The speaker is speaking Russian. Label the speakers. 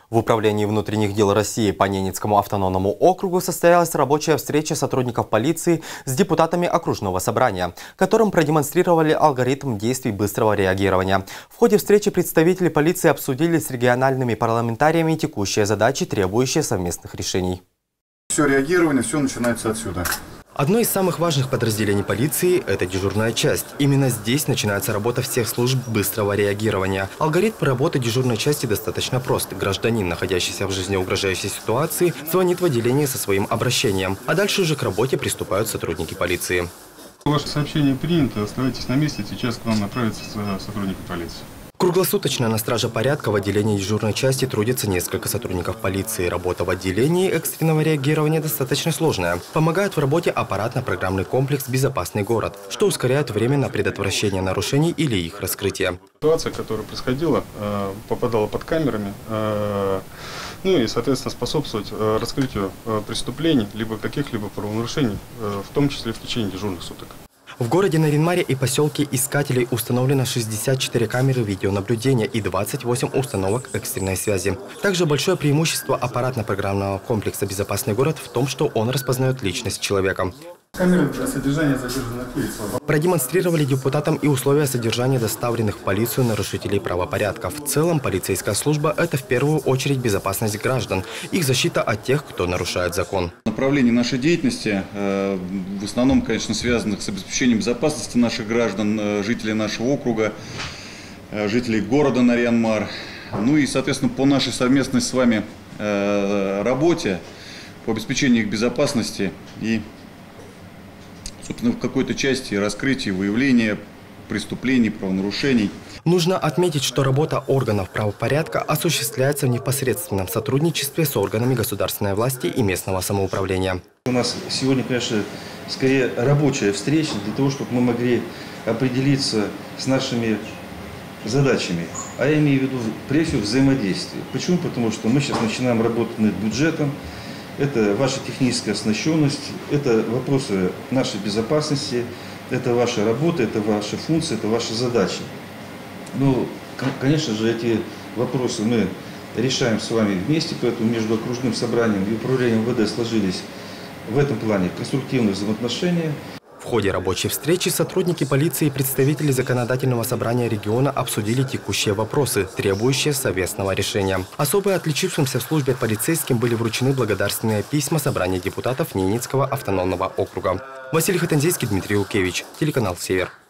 Speaker 1: В Управлении внутренних дел России по Ненецкому автономному округу состоялась рабочая встреча сотрудников полиции с депутатами окружного собрания, которым продемонстрировали алгоритм действий быстрого реагирования. В ходе встречи представители полиции обсудили с региональными парламентариями текущие задачи, требующие совместных решений.
Speaker 2: Все реагирование, все начинается отсюда.
Speaker 1: Одно из самых важных подразделений полиции – это дежурная часть. Именно здесь начинается работа всех служб быстрого реагирования. Алгоритм работы дежурной части достаточно прост. Гражданин, находящийся в жизнеугрожающей ситуации, звонит в отделение со своим обращением. А дальше уже к работе приступают сотрудники полиции.
Speaker 2: Ваше сообщение принято. Оставайтесь на месте. Сейчас к вам направятся сотрудники полиции.
Speaker 1: Круглосуточно на страже порядка в отделении дежурной части трудится несколько сотрудников полиции. Работа в отделении экстренного реагирования достаточно сложная. Помогает в работе аппаратно-программный комплекс «Безопасный город», что ускоряет время на предотвращение нарушений или их раскрытие.
Speaker 2: Ситуация, которая происходила, попадала под камерами, ну и, соответственно, способствовать раскрытию преступлений, либо каких-либо правонарушений, в том числе в течение дежурных суток.
Speaker 1: В городе Наринмаре и поселке Искателей установлено 64 камеры видеонаблюдения и 28 установок экстренной связи. Также большое преимущество аппаратно-программного комплекса «Безопасный город» в том, что он распознает личность человека.
Speaker 2: Камеры для содержания задержанных лиц.
Speaker 1: Продемонстрировали депутатам и условия содержания доставленных в полицию нарушителей правопорядка. В целом, полицейская служба – это в первую очередь безопасность граждан, их защита от тех, кто нарушает закон.
Speaker 3: Направление нашей деятельности в основном, конечно, связанных с обеспечением безопасности наших граждан, жителей нашего округа, жителей города Нарьян-Мар. Ну и, соответственно, по нашей совместной с вами работе по обеспечению их безопасности и, собственно, в какой-то части раскрытия, выявления преступлений, правонарушений.
Speaker 1: Нужно отметить, что работа органов правопорядка осуществляется в непосредственном сотрудничестве с органами государственной власти и местного самоуправления.
Speaker 4: У нас сегодня, конечно, скорее рабочая встреча для того, чтобы мы могли определиться с нашими задачами. А я имею в виду прежде всего взаимодействие. Почему? Потому что мы сейчас начинаем работать над бюджетом. Это ваша техническая оснащенность, это вопросы нашей безопасности, это ваша работа, это ваши функции, это ваши задачи. Ну, конечно же, эти вопросы мы решаем с вами вместе, поэтому между окружным собранием и управлением МВД сложились в этом плане конструктивные взаимоотношения.
Speaker 1: В ходе рабочей встречи сотрудники полиции и представители законодательного собрания региона обсудили текущие вопросы, требующие совместного решения. Особо отличившимся в службе полицейским были вручены благодарственные письма собрания депутатов Ненецкого автономного округа. Василий Хатанзейский, Дмитрий Улкевич, телеканал «Север».